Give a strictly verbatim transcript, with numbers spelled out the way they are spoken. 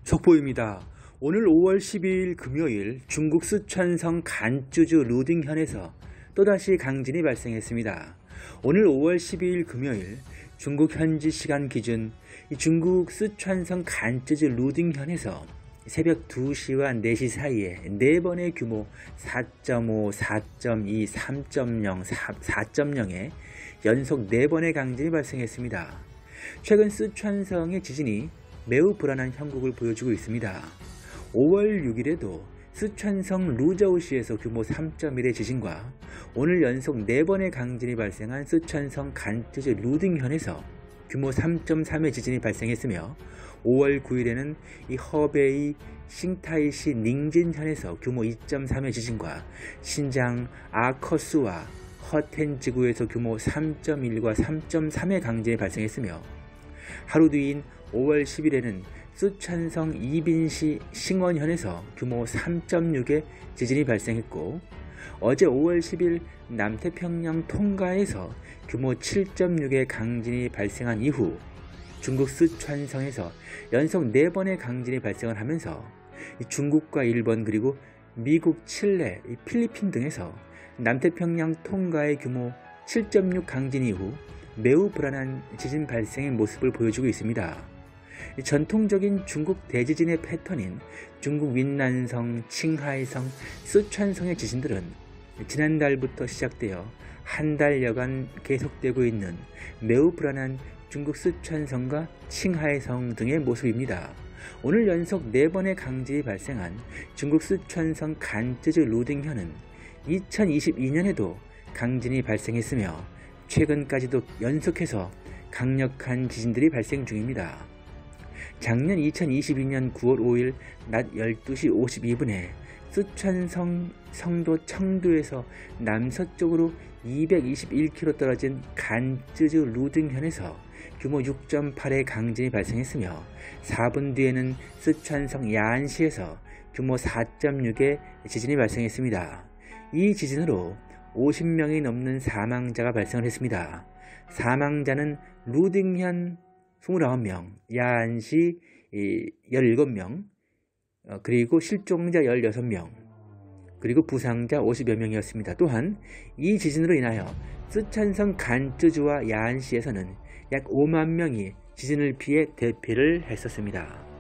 속보입니다. 오늘 오월 십이일 금요일 중국 쓰촨성 간쯔주 루딩현에서 또다시 강진이 발생했습니다. 오늘 오월 십이일 금요일 중국 현지 시간 기준 중국 쓰촨성 간쯔주 루딩현에서 새벽 두 시와 네 시 사이에 네 번의 규모 사 점 오, 사 점 이, 삼 점 영, 사 점 영의 연속 네 번의 강진이 발생했습니다. 최근 쓰촨성의 지진이 매우 불안한 형국을 보여주고 있습니다. 오월 육일에도 쓰촨성 루저우시에서 규모 삼 점 일의 지진과 오늘 연속 네 번의 강진이 발생한 쓰촨성 간쯔주 루딩현에서 규모 삼 점 삼의 지진이 발생했으며 오월 구일에는 이 허베이 싱타이시 닝진현에서 규모 이 점 삼의 지진과 신장 아커스와 허텐지구에서 규모 삼 점 일과 삼 점 삼의 강진이 발생했으며 하루 뒤인 오월 십일에는 쓰촨성 이빈시 싱원현에서 규모 삼 점 육의 지진이 발생했고 어제 오월 십일 남태평양 통가에서 규모 칠 점 육의 강진이 발생한 이후 중국 쓰촨성에서 연속 네 번의 강진이 발생을 하면서 중국과 일본 그리고 미국, 칠레, 필리핀 등에서 남태평양 통가의 규모 칠 점 육 강진 이후 매우 불안한 지진 발생의 모습을 보여주고 있습니다. 전통적인 중국 대지진의 패턴인 중국 윈난성, 칭하이성, 쓰촨성의 지진들은 지난달부터 시작되어 한 달여간 계속되고 있는 매우 불안한 중국 쓰촨성과 칭하이성 등의 모습입니다. 오늘 연속 네 번의 강진이 발생한 중국 쓰촨성 간쯔주 루딩현은 이천이십이년에도 강진이 발생했으며 최근까지도 연속해서 강력한 지진들이 발생 중입니다. 작년 이천이십이년 구월 오일 낮 열두 시 오십이 분에 쓰촨성 성도 청두에서 남서쪽으로 이백이십일 킬로미터 떨어진 간쯔주 루딩현에서 규모 육 점 팔의 강진이 발생했으며 사 분 뒤에는 쓰촨성 야안시에서 규모 사 점 육의 지진이 발생했습니다. 이 지진으로 오십 명이 넘는 사망자가 발생을 했습니다. 사망자는 루딩현 이십구 명, 야안시 십칠 명, 그리고 실종자 십육 명, 그리고 부상자 오십여 명이었습니다. 또한 이 지진으로 인하여 쓰촨성 간쯔주와 야안시에서는 약 오만 명이 지진을 피해 대피를 했었습니다.